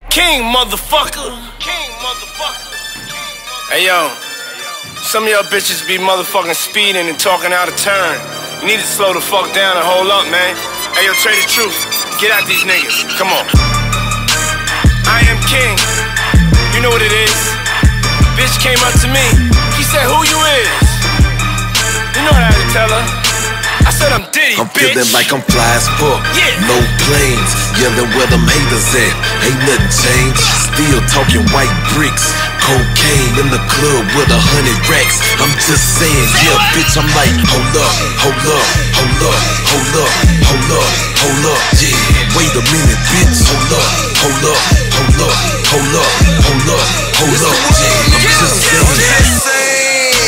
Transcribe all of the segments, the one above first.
King, motherfucker. King, motherfucker. Hey, yo. Some of y'all bitches be motherfucking speeding and talking out of turn. You need to slow the fuck down and hold up, man. Hey, yo, Trey the Truth. Get out these niggas. Come on. I am king. You know what it is. Bitch came up to me. She said, who you is? You know what I had to tell her. I said I'm Diddy, I'm bitch. feeling like I'm fly as fuck. Yeah. No planes, yelling where them haters at. Ain't nothing changed. Still talking white bricks. Cocaine in the club with 100 racks. I'm just saying, yeah, bitch. I'm like, hold up, hold up, hold up, hold up, hold up, hold up. Yeah, wait a minute, bitch. Hold up, hold up, hold up, hold up, hold up, hold up. Yeah, I'm just saying.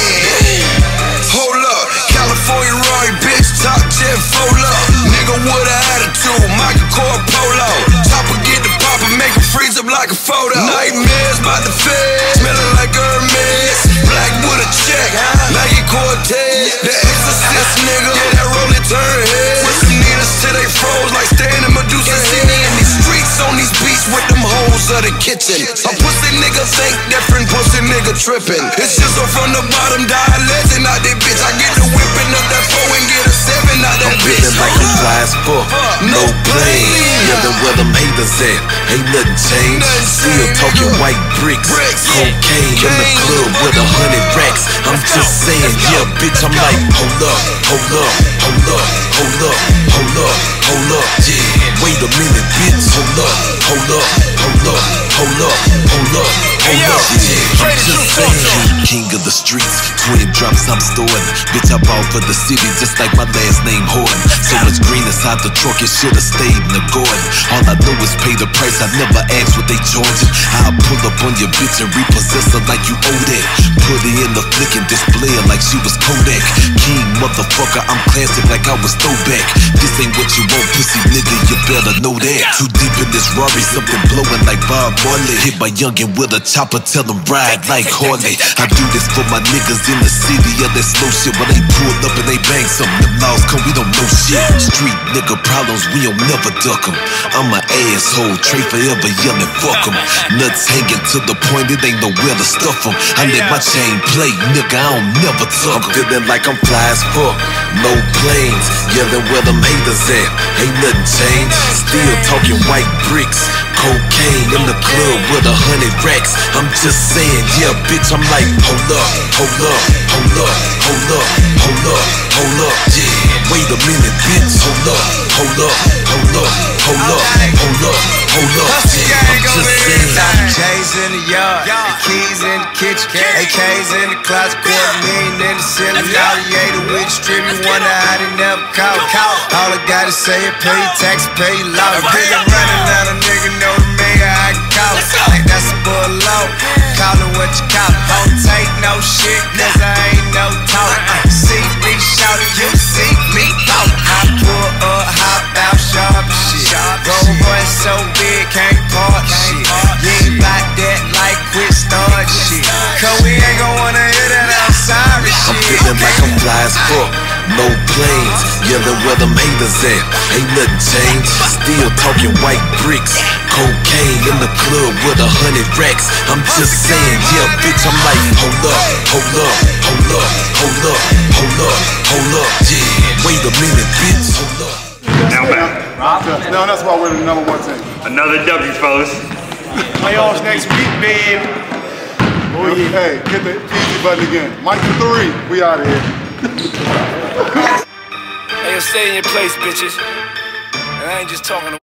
California Roy, bitch, top jet, full up. Nigga with an attitude, Michael Kors Polo. Chopper get the popper, make him freeze up like a photo. Nightmares about the feds, smelling like Hermes. Black with a check, Nike Cortez. The Exorcist nigga, yeah, that roll it turn head. With some needles till they froze like staying in Medusa. See me in these streets on these beats with them hoes of the kitchen. A pussy nigga think different, pussy nigga tripping. It's just so from the bottom, die legend out that bitch. I get the whipping up that 4 and get a 7 out that bitch. I'm feeling like I'm fly as fuck. No plane, yelling where them haters at. Ain't nothing changed. Still talking white bricks. Cocaine in the club with 100 racks. I'm just saying, yeah, bitch. I'm like, hold up, hold up, hold up, hold up, hold up, hold up. Yeah, wait a minute, bitch. Hold up, hold up, hold up, hold up, hold up, hold up. Yeah, I'm just saying, king of the streets. Twin drops I'm storing. Bitch, I bought for the city just like my last name Horton. So much green inside the truck, it should've stayed in the garden. All I know is pay the price, I never ask what they charging. I'll pull up on your bitch and repossess her like you owe that. Put her in the flick and display her like she was Kodak. King motherfucker, I'm classic like I was throwback. This ain't what you want, pussy nigga, you better know that. Too deep in this Rari, something blowing like Bob Marley. Hit my youngin' with a chopper, tell them ride like Harley. I do this for my niggas in the city of that slow shit. When they pull up and they bang something, them laws come, we don't know shit. Street nigga problems, we don't never duck them. I'm an asshole, Trey forever yelling fuck them. Nuts hanging to the point it ain't nowhere to stuff them. I let my chain play, nigga, I don't never tuck them. I'm feeling like I'm fly as fuck. No planes, yelling where them haters at. Ain't nothing changed. Still talking white bricks. Cocaine in the club with 100 racks. I'm just saying, yeah, bitch. I'm like, hold up, hold up, hold up, hold up, hold up, hold up. Yeah, wait a minute, bitch. Hold up, hold up, hold up, hold up, hold up, hold up. Yeah, I'm just saying. J's in the yard, the keys in the kitchen, AKs in the closet, $250,000 in the ceiling. Affiliated with the street, you wonder how they never caught. All I gotta say is pay your tax, pay your law. I'm running out a nigga know the mayor, I can call it. Like that's a bull low. Call it what you call it. Don't take no shit, cause I ain't no talk. See me shouting, you see me talk. I pull up, hop out, sharp shit. Roll boy so big, can't park shit. You ain't bout that like quit start shit. Cause we ain't gon' wanna hear that, I'm sorry shit. I'm feeling like I'm fly as fuck. No planes, yelling where them haters at. Ain't nothing changed. Still talking white bricks. Cocaine in the club with 100 racks. I'm just saying, yeah, bitch. I'm like, hold up, hold up, hold up, hold up, hold up, hold up. Yeah, wait a minute, bitch. Hold up. Now back. No, that's why we're the #1 team. Another W, fellas. Playoffs next week, babe. Oh, yeah. Hey, hit the easy button again. Mike for 3. We out of here. Hey, yo, stay in your place, bitches. And I ain't just talking